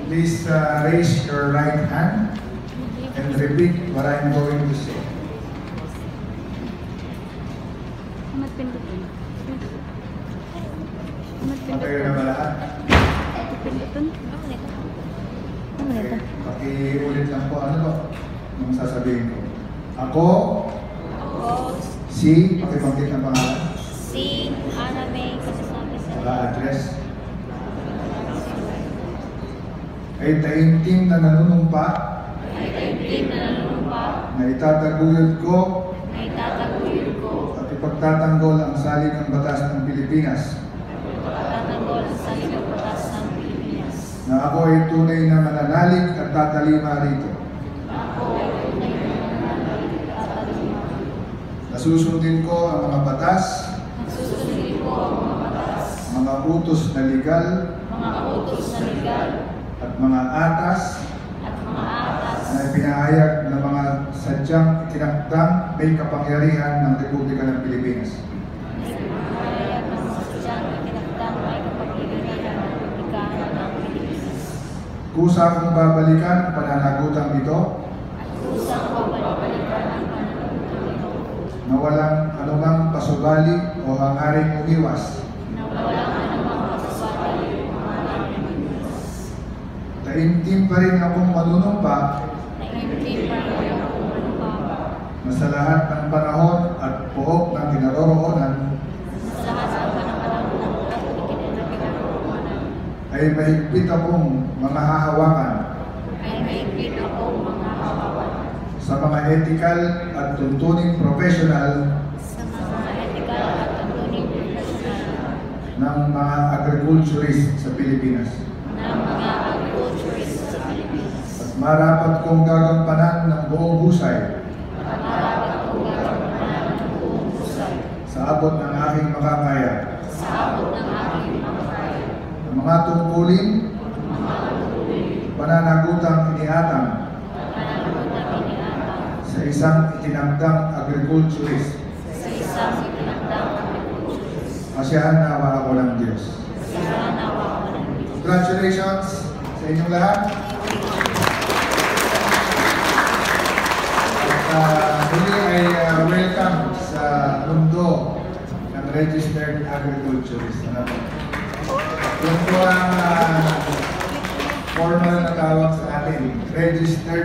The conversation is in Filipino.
Please raise your right hand and repeat what I'm going to say. Patayo na ba lahat? Okay. Pakiulit lang po. Ano to? Anong sasabihin ko? Ako, si, pakibanggit ng pangalan. Si Ana May kasasabi sa Address. Ay taimtim na nanunumpa na itataguyod ko at ipagtatanggol ang saligang batas ng Pilipinas na ako ay tunay na mananalig at tatalima rito. Nasusundin ko ang mga batas, mga utos na legal, at mga atas na ipinahayag ng mga sadyang itinakdang may kapangyarihan ng Republika ng Pilipinas. Kusa akong babalikan ang pananagutan ito na walang anumang pasubali o hangharing umiwas. Taimtim pa rin akong manunumpa na sa lahat ng panahon at pook ng kinaroroonan ay mahigpit akong mga hahawakan sa mga ethical at tuntuning professional ng mga agriculturist sa Pilipinas. At marapat kong gagampanan ng buong husay sa abot ng aking makakaya ang mga tungkulin, pananagutang iniatang sa isang itinakdang agriculturist. Asiyahan nawa ako ng Diyos. Congratulations sa inyong lahat. At muli ay welcome sa mundo ng registered agriculturist. Yun po ang formal na tawag sa atin, registered